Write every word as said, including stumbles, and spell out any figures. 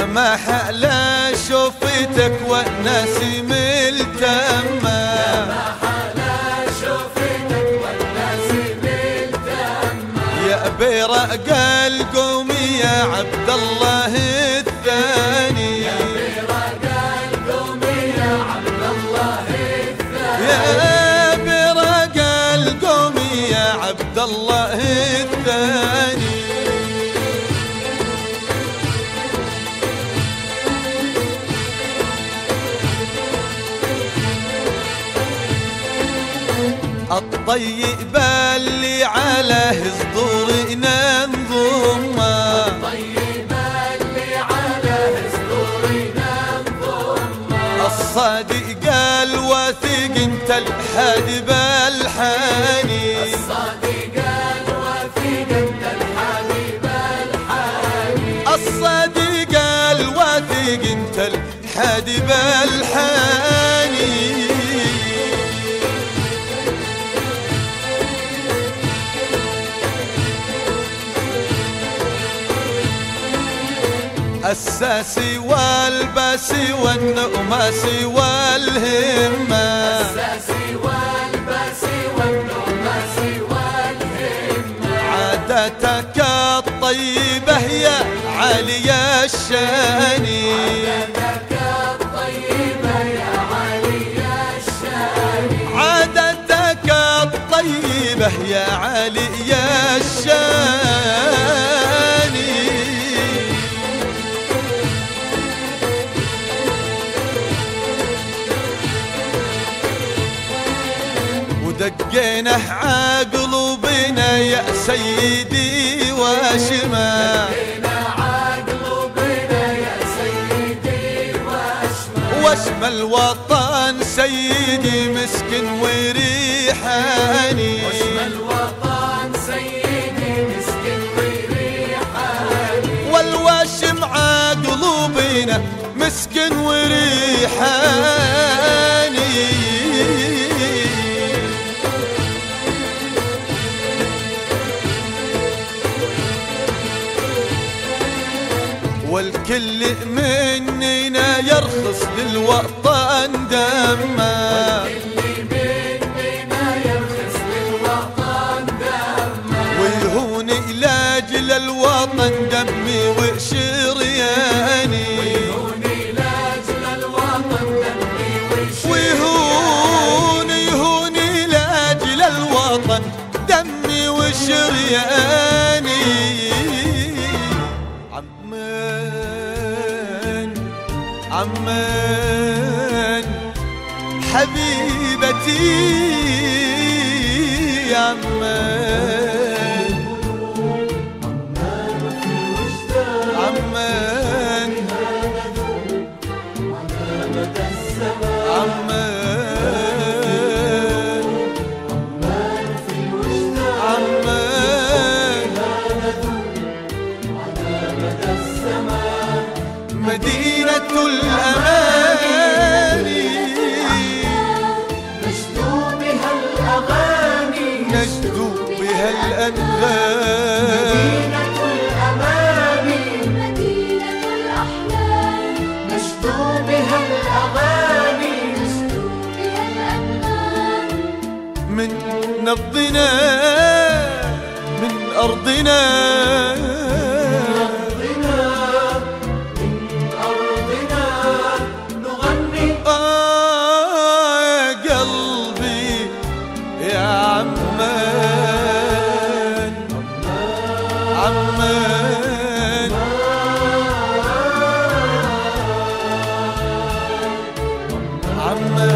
ما حلا شوفتك والناس ملتمة، يا ما حلا شوفتك والناس ملتمة، يا برق القوم يا عبد الله الثاني، يا برق القوم يا عبد الله الثاني، يا برق القوم يا عبد الله الثاني. الطيب اللي على صدورنا نضمه، الطيب اللي على صدورنا نضمه، الصادق الوثيق انت الحادي بالحاني، الصادق الوثيق انت الحادي بالحاني، الصادق الوثيق انت الحادي بالحاني. الساسي والباسي والنؤماسي والهمة، الساسي والباسي والنؤماسي والهمة، عادتك الطيبة يا عالي الشان، عادتك الطيبة يا عالي الشان، عادتك الطيبة يا عالي الشان. ودقينا عقلوبنا يا سيدي واشما، دقينا عقلوبنا يا سيدي واشما، واشما الوطن سيدي مسكن وريحاني، واشما الوطن سيدي مسكن وريحاني، والواشم عقلوبنا مسكن وريحاني. والكل مننا يرخص للوطن دمه، والكل مننا يرخص للوطن دمه، ويهون لاجل الوطن دمي وشرياني، ويهون لاجل الوطن دمي وشرياني، ويهون يهون لاجل الوطن دمي وشرياني. عمان عمان حبيبتي يا عمان، عمان عمان مدينة الأماني، نشدو بها الأغاني، نشدو بها الأنغام، مدينة الأماني، مدينة الأحلام، نشدو بها الأغاني، نشدو بها الأنغام، من نبضنا من أرضنا، عمان عمان